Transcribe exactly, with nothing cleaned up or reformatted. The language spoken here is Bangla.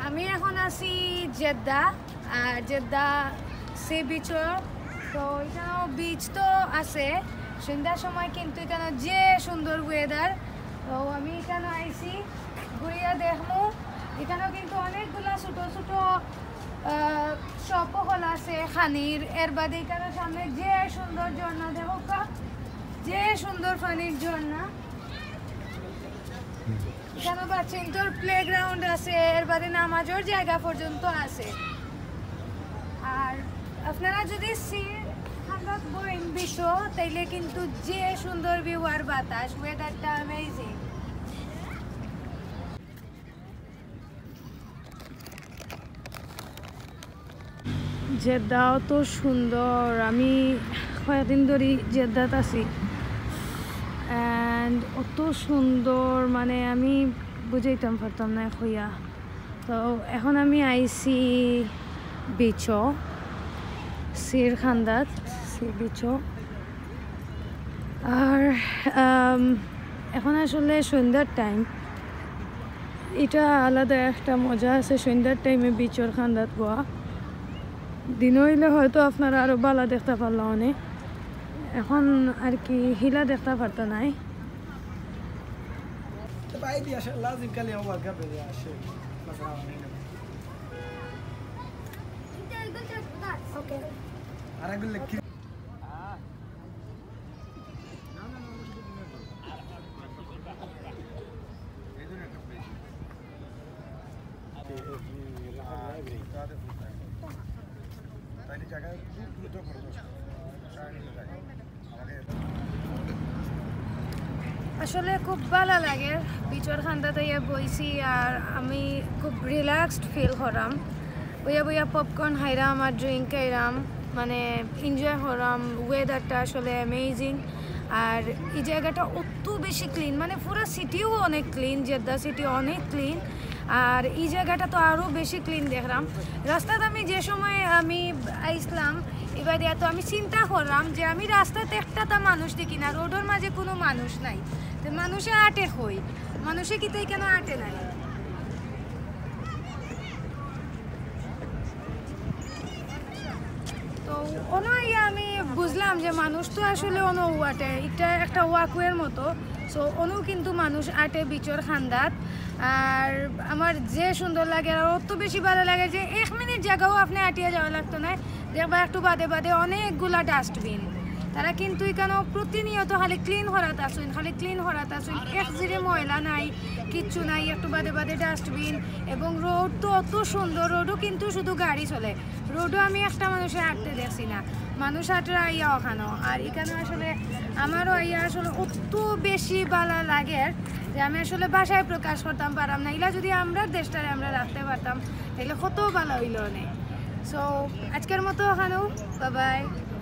আমি এখন আছি জেদ্দা আর জেদ্দা সি বিচও তো এখানেও বিচ তো আছে সন্ধ্যার সময় কিন্তু এখানে যে সুন্দর ওয়েদার তো আমি এখানে আইছি ঘুরিয়া দেখবো এখানেও কিন্তু অনেকগুলা ছোটো ছোটো শপও খোলা আছে খানির এর বাদে এখানে সামনে যে সুন্দর ঝর্ণা দেখো যে সুন্দর পানির ঝর্ণা এখানে বাচ্চাদের প্লেগ্রাউন্ড আছে এর বাদে নামাজের জায়গা পর্যন্ত আছে আর আপনারা যদি সি আমরা বইন বিশ্ব তাইলে কিন্তু যে সুন্দর ভিউ আর বাতাস ওয়েদারটা অ্যামেজিং জেদ্দাও তো সুন্দর আমি কয়েকদিন ধরে জেদ্দাত আছি অ্যান্ড অত সুন্দর মানে আমি বুঝাইতাম পারতাম না হইয়া তো এখন আমি আইসি বিচও সির খান্দাত সি বিচও আর এখন আসলে সন্ধ্যার টাইম এটা আলাদা একটা মজা আছে সন্ধ্যার টাইমে বিচর খান্দাত গোয়া দিন হইলে হয়তো আপনারা আরও বালা দেখতে পারলাম অনেক এখন আর কি হিলা দেখতে পারতো নাই আসলে খুব ভালো লাগে বিচর খান্দাতে ইয়ে বইছি আর আমি খুব রিল্যাক্সড ফিল করাম বইয়া বইয়া পপকর্ন খাইরাম আর ড্রিঙ্ক খাইরাম মানে এনজয় করাম ওয়েদারটা আসলে অ্যামেজিং আর এই জায়গাটা অত বেশি ক্লিন মানে পুরো সিটিও অনেক ক্লিন জেদ্দা সিটি অনেক ক্লিন আর এই জায়গাটা তো আরও বেশি ক্লিন দেখলাম রাস্তাতে আমি যে সময় আমি আইসলাম এবার এত আমি চিন্তা করলাম যে আমি রাস্তাতে একটা তা মানুষ দেখি না রোডের মাঝে কোনো মানুষ নাই তো মানুষে আটে হই মানুষে কি তাই কেন আটে নাই তো অন ইয়ে আমি বুঝলাম যে মানুষ তো আসলে অন ওয়াটে এটা একটা ওয়াকওয়ের মতো সো অনু কিন্তু মানুষ আটে বিচর খান্দাত আর আমার যে সুন্দর লাগে আর অত বেশি ভালো লাগে যে এক মিনিট জায়গাও আপনি আটিয়া যাওয়া লাগতো না দেখবা একটু বাদে বাদে অনেকগুলা ডাস্টবিন তারা কিন্তু এখানে প্রতিনিয়ত খালি ক্লিন করাতে আসুন খালি ক্লিন করাতে আসুন এক জিরে ময়লা নাই কিচ্ছু নাই একটু বাদে বাদে ডাস্টবিন এবং রোড তো অত সুন্দর রোডও কিন্তু শুধু গাড়ি চলে রোডও আমি একটা মানুষে হাঁটতে দেখছি না মানুষ হাঁটে আইয়া ওখানেও আর এখানে আসলে আমারও আইয়া আসলে অত বেশি ভালো লাগে যে আমি আসলে ভাষায় প্রকাশ করতাম পারতাম না এগুলা যদি আমরা দেশটারে আমরা রাখতে পারতাম তাহলে কত ভালো হইল অনেক সো আজকের মতো ওখানেও বাই বাই